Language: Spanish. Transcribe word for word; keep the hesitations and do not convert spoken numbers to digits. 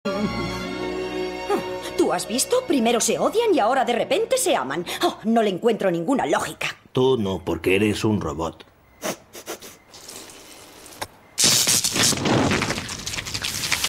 ¿Tú has visto? Primero se odian y ahora de repente se aman. Oh, no le encuentro ninguna lógica. Tú no, porque eres un robot.